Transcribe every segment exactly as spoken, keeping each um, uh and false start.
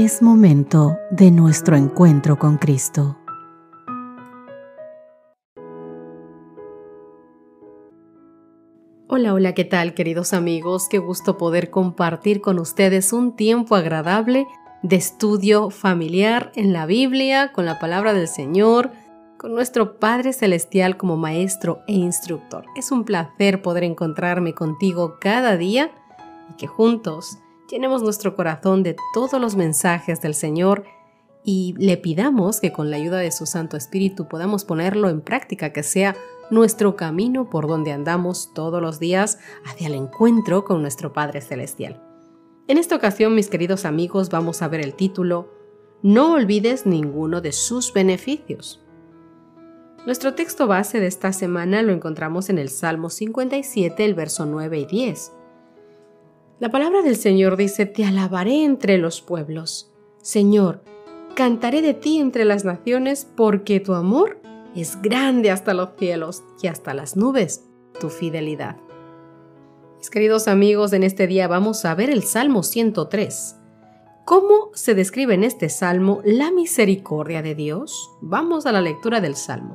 Es momento de nuestro encuentro con Cristo. Hola, hola, ¿qué tal, queridos amigos? Qué gusto poder compartir con ustedes un tiempo agradable de estudio familiar en la Biblia, con la palabra del Señor, con nuestro Padre Celestial como maestro e instructor. Es un placer poder encontrarme contigo cada día y que juntos llenemos nuestro corazón de todos los mensajes del Señor y le pidamos que con la ayuda de su Santo Espíritu podamos ponerlo en práctica, que sea nuestro camino por donde andamos todos los días hacia el encuentro con nuestro Padre Celestial. En esta ocasión, mis queridos amigos, vamos a ver el título No olvides ninguno de sus beneficios. Nuestro texto base de esta semana lo encontramos en el Salmo cincuenta y siete, el verso nueve y diez. La palabra del Señor dice: Te alabaré entre los pueblos. Señor, cantaré de ti entre las naciones, porque tu amor es grande hasta los cielos y hasta las nubes tu fidelidad. Mis queridos amigos, en este día vamos a ver el Salmo ciento tres. ¿Cómo se describe en este Salmo la misericordia de Dios? Vamos a la lectura del Salmo.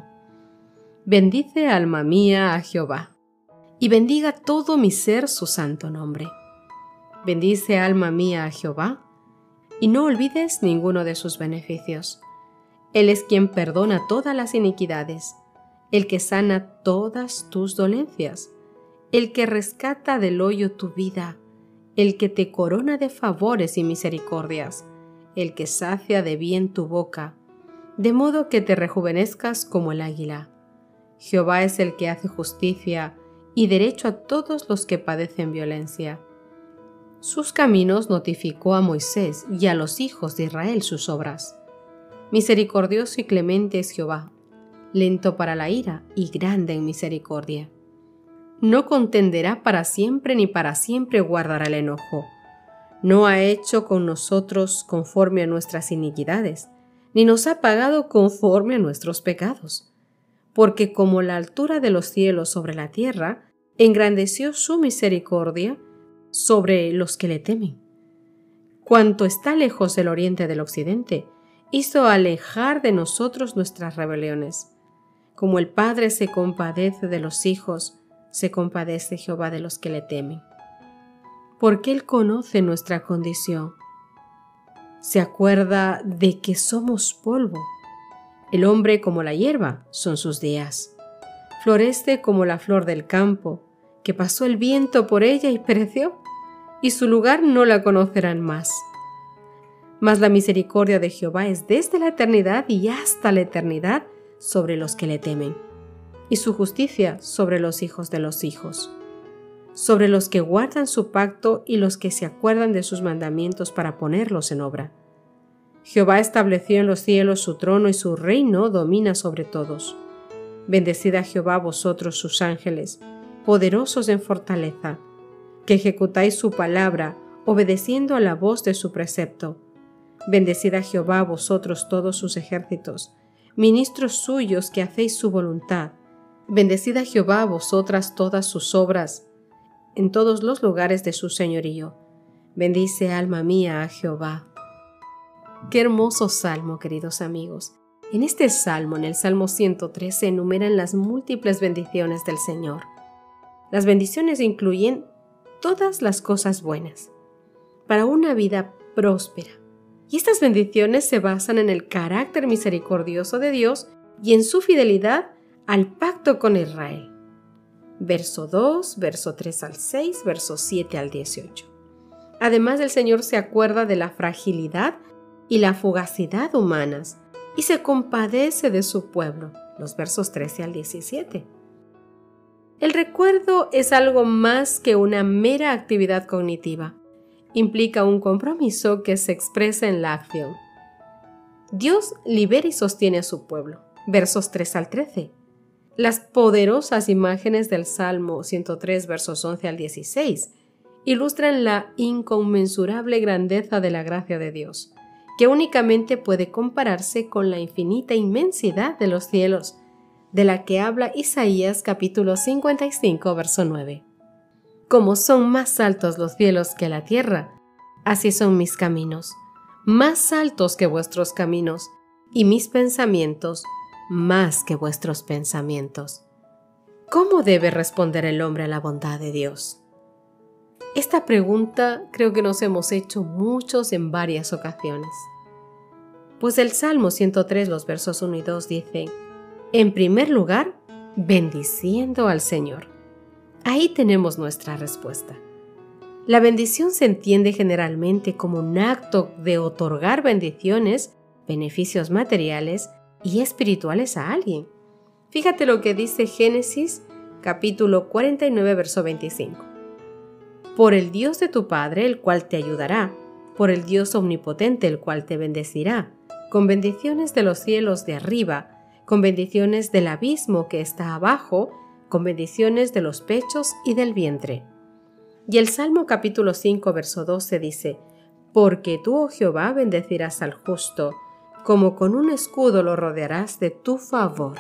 Bendice, alma mía, a Jehová, y bendiga todo mi ser su santo nombre. Bendice, alma mía, a Jehová, y no olvides ninguno de sus beneficios. Él es quien perdona todas las iniquidades, el que sana todas tus dolencias, el que rescata del hoyo tu vida, el que te corona de favores y misericordias, el que sacia de bien tu boca, de modo que te rejuvenezcas como el águila. Jehová es el que hace justicia y derecho a todos los que padecen violencia. Sus caminos notificó a Moisés y a los hijos de Israel sus obras. Misericordioso y clemente es Jehová, lento para la ira y grande en misericordia. No contenderá para siempre ni para siempre guardará el enojo. No ha hecho con nosotros conforme a nuestras iniquidades, ni nos ha pagado conforme a nuestros pecados. Porque como la altura de los cielos sobre la tierra, engrandeció su misericordia sobre los que le temen. Cuanto está lejos el oriente del occidente, hizo alejar de nosotros nuestras rebeliones. Como el Padre se compadece de los hijos, se compadece Jehová de los que le temen. Porque Él conoce nuestra condición. Se acuerda de que somos polvo. El hombre como la hierba son sus días. Florece como la flor del campo, que pasó el viento por ella y pereció, y su lugar no la conocerán más. Mas la misericordia de Jehová es desde la eternidad y hasta la eternidad sobre los que le temen, y su justicia sobre los hijos de los hijos, sobre los que guardan su pacto y los que se acuerdan de sus mandamientos para ponerlos en obra. Jehová estableció en los cielos su trono y su reino domina sobre todos. Bendecid a Jehová vosotros sus ángeles, poderosos en fortaleza, que ejecutáis su palabra, obedeciendo a la voz de su precepto. Bendecid a Jehová vosotros todos sus ejércitos, ministros suyos que hacéis su voluntad. Bendecid a Jehová vosotras todas sus obras, en todos los lugares de su señorío. Bendice, alma mía, a Jehová. Qué hermoso salmo, queridos amigos. En este salmo, en el Salmo ciento tres, se enumeran las múltiples bendiciones del Señor. Las bendiciones incluyen todas las cosas buenas para una vida próspera. Y estas bendiciones se basan en el carácter misericordioso de Dios y en su fidelidad al pacto con Israel. Verso dos, verso tres al seis, verso siete al dieciocho. Además, el Señor se acuerda de la fragilidad y la fugacidad humanas y se compadece de su pueblo. Los versos trece al diecisiete. El recuerdo es algo más que una mera actividad cognitiva. Implica un compromiso que se expresa en la acción. Dios libera y sostiene a su pueblo. Versos tres al trece. Las poderosas imágenes del Salmo ciento tres, versos once al dieciséis, ilustran la inconmensurable grandeza de la gracia de Dios, que únicamente puede compararse con la infinita inmensidad de los cielos, de la que habla Isaías capítulo cincuenta y cinco, verso nueve. Como son más altos los cielos que la tierra, así son mis caminos, más altos que vuestros caminos, y mis pensamientos más que vuestros pensamientos. ¿Cómo debe responder el hombre a la bondad de Dios? Esta pregunta creo que nos hemos hecho muchos en varias ocasiones. Pues el Salmo ciento tres, los versos uno y dos dicen: en primer lugar, bendiciendo al Señor. Ahí tenemos nuestra respuesta. La bendición se entiende generalmente como un acto de otorgar bendiciones, beneficios materiales y espirituales a alguien. Fíjate lo que dice Génesis capítulo cuarenta y nueve, verso veinticinco. Por el Dios de tu Padre, el cual te ayudará, por el Dios omnipotente, el cual te bendecirá, con bendiciones de los cielos de arriba, con bendiciones del abismo que está abajo, con bendiciones de los pechos y del vientre. Y el Salmo capítulo cinco, verso doce dice: porque tú, oh Jehová, bendecirás al justo, como con un escudo lo rodearás de tu favor.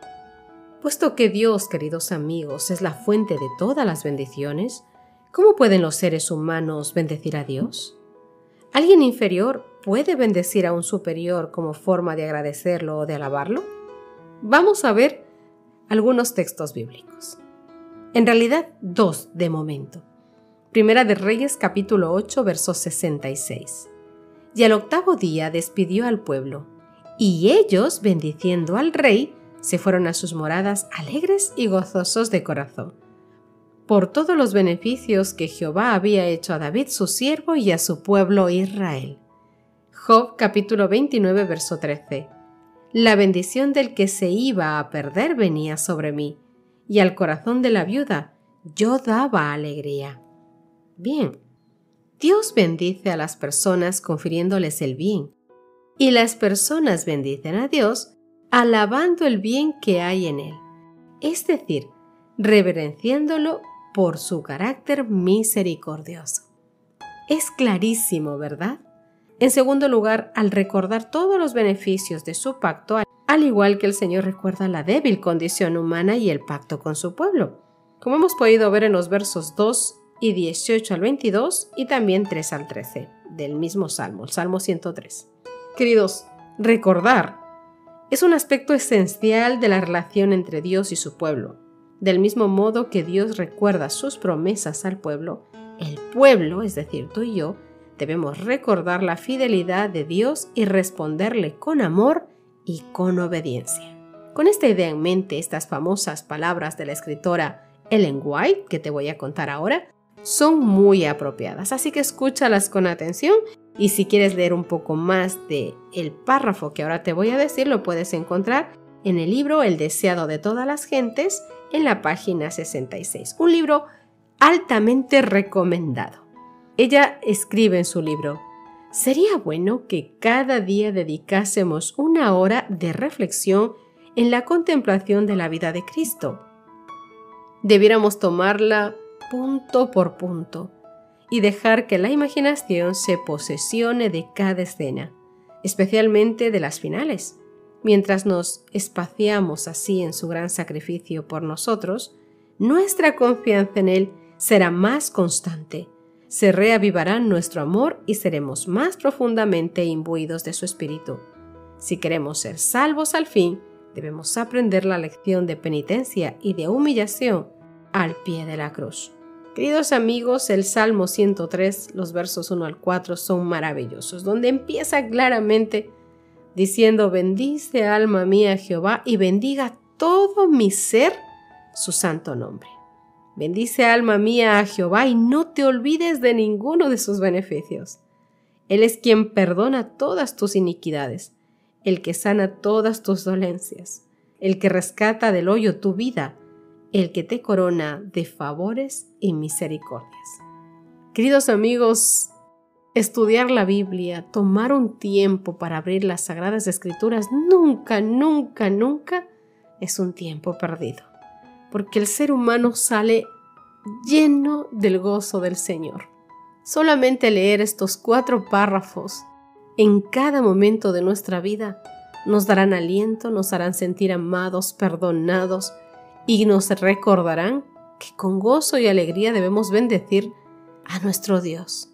Puesto que Dios, queridos amigos, es la fuente de todas las bendiciones, ¿cómo pueden los seres humanos bendecir a Dios? ¿Alguien inferior puede bendecir a un superior como forma de agradecerlo o de alabarlo? Vamos a ver algunos textos bíblicos. En realidad, dos de momento. Primera de Reyes capítulo ocho, verso sesenta y seis. Y al octavo día despidió al pueblo, y ellos, bendiciendo al rey, se fueron a sus moradas alegres y gozosos de corazón, por todos los beneficios que Jehová había hecho a David su siervo y a su pueblo Israel. Job capítulo veintinueve, verso trece. La bendición del que se iba a perder venía sobre mí, y al corazón de la viuda yo daba alegría. Bien, Dios bendice a las personas confiriéndoles el bien, y las personas bendicen a Dios alabando el bien que hay en él, es decir, reverenciándolo por su carácter misericordioso. Es clarísimo, ¿verdad? En segundo lugar, al recordar todos los beneficios de su pacto, al igual que el Señor recuerda la débil condición humana y el pacto con su pueblo, como hemos podido ver en los versos dos y dieciocho al veintidós y también tres al trece del mismo Salmo, el Salmo ciento tres. Queridos, recordar es un aspecto esencial de la relación entre Dios y su pueblo. Del mismo modo que Dios recuerda sus promesas al pueblo, el pueblo, es decir, tú y yo, debemos recordar la fidelidad de Dios y responderle con amor y con obediencia. Con esta idea en mente, estas famosas palabras de la escritora Ellen White, que te voy a contar ahora, son muy apropiadas, así que escúchalas con atención. Y si quieres leer un poco más de el párrafo que ahora te voy a decir, lo puedes encontrar en el libro El deseado de todas las gentes, en la página sesenta y seis. Un libro altamente recomendado. Ella escribe en su libro: sería bueno que cada día dedicásemos una hora de reflexión en la contemplación de la vida de Cristo. Debiéramos tomarla punto por punto y dejar que la imaginación se posesione de cada escena, especialmente de las finales. Mientras nos espaciamos así en su gran sacrificio por nosotros, nuestra confianza en Él será más constante, se reavivará nuestro amor y seremos más profundamente imbuidos de su espíritu. Si queremos ser salvos al fin, debemos aprender la lección de penitencia y de humillación al pie de la cruz. Queridos amigos, el Salmo ciento tres, los versos uno al cuatro son maravillosos, donde empieza claramente diciendo: bendice alma mía Jehová y bendiga todo mi ser su santo nombre. Bendice alma mía a Jehová y no te olvides de ninguno de sus beneficios. Él es quien perdona todas tus iniquidades, el que sana todas tus dolencias, el que rescata del hoyo tu vida, el que te corona de favores y misericordias. Queridos amigos, estudiar la Biblia, tomar un tiempo para abrir las Sagradas Escrituras, nunca, nunca, nunca es un tiempo perdido, porque el ser humano sale lleno del gozo del Señor. Solamente leer estos cuatro párrafos en cada momento de nuestra vida nos darán aliento, nos harán sentir amados, perdonados, y nos recordarán que con gozo y alegría debemos bendecir a nuestro Dios.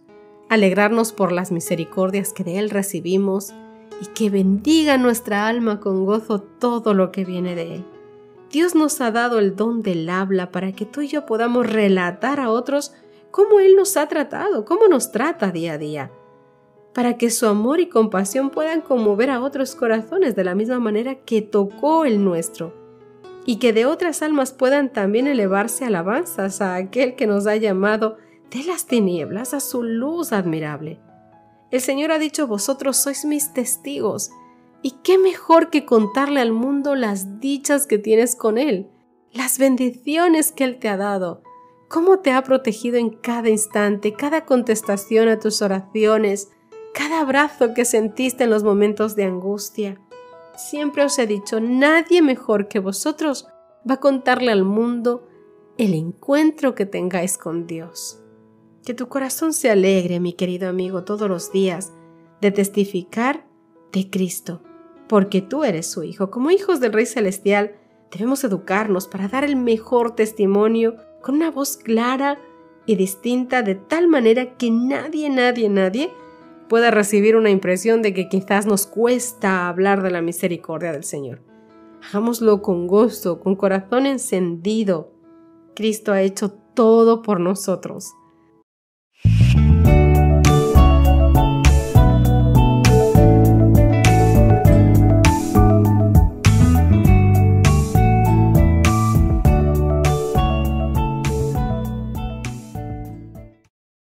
alegrarnos por las misericordias que de Él recibimos y que bendiga nuestra alma con gozo todo lo que viene de Él. Dios nos ha dado el don del habla para que tú y yo podamos relatar a otros cómo Él nos ha tratado, cómo nos trata día a día, para que su amor y compasión puedan conmover a otros corazones de la misma manera que tocó el nuestro, y que de otras almas puedan también elevarse alabanzas a aquel que nos ha llamado de las tinieblas a su luz admirable. El Señor ha dicho: vosotros sois mis testigos, y qué mejor que contarle al mundo las dichas que tienes con Él, las bendiciones que Él te ha dado, cómo te ha protegido en cada instante, cada contestación a tus oraciones, cada abrazo que sentiste en los momentos de angustia. Siempre os he dicho, nadie mejor que vosotros va a contarle al mundo el encuentro que tengáis con Dios. Que tu corazón se alegre, mi querido amigo, todos los días de testificar de Cristo, porque tú eres su hijo. Como hijos del Rey Celestial, debemos educarnos para dar el mejor testimonio con una voz clara y distinta, de tal manera que nadie, nadie, nadie pueda recibir una impresión de que quizás nos cuesta hablar de la misericordia del Señor. Hagámoslo con gusto, con corazón encendido. Cristo ha hecho todo por nosotros.